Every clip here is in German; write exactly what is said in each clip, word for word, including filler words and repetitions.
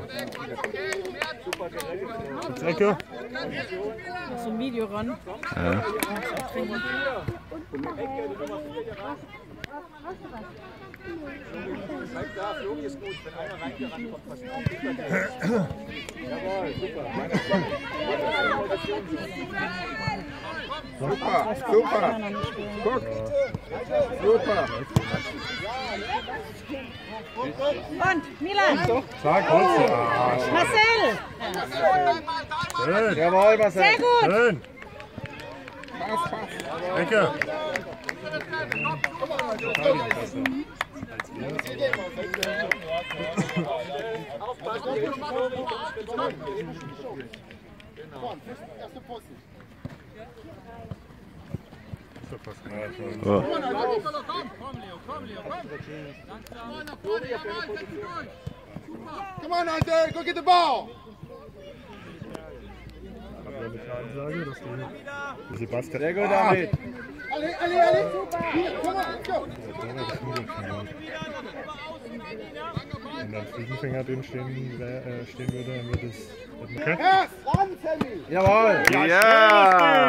Ecke. So ein Video ran. Ja. Super, super. Guck. Super. Und Milan. Sag Holz. Marcel. Schön. Jawohl, Marcel. Sehr gut. Schön. Pass, pass. Ecke. Oh. Come on, Alter, go get the ball. Ansage, dass die Sebastian. Sehr gut, David. Ali, Ali, Ali. Hier, komm mal, let's go. Wenn dann Fliegenfänger drin stehen, äh, stehen würde, dann würde es. Okay. Pass, ran, Sammy. Jawohl. Ja!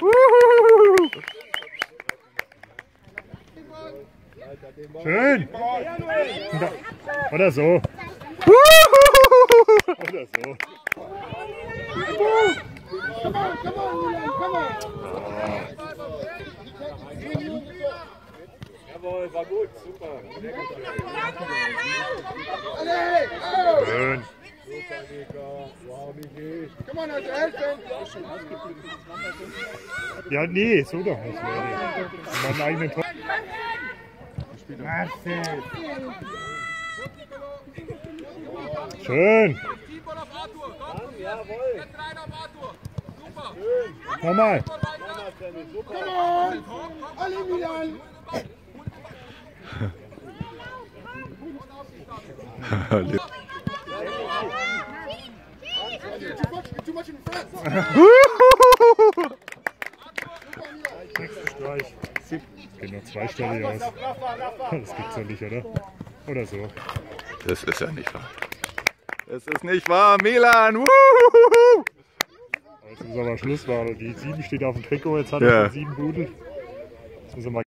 Schön! Oder so. Oder so. Come on, come on, Milan, come on. Jawohl, war gut, super. Ali, oh. Schön. Come on, Alter, helfen. Ja, nee, so doch nicht. Meinen eigenen Tor. Schön. Nochmal. Come on. Ali, Milan. Too much in front. Nächster Streich. Geht noch zweistellig aus. Das gibt's ja nicht, oder? Oder so. Das ist ja nicht wahr. Das ist nicht wahr, Milan! Wuhu! Jetzt ist aber Schluss, weil die sieben steht auf dem Trikot, jetzt hat Ja. er schon sieben Buden. Jetzt muss er mal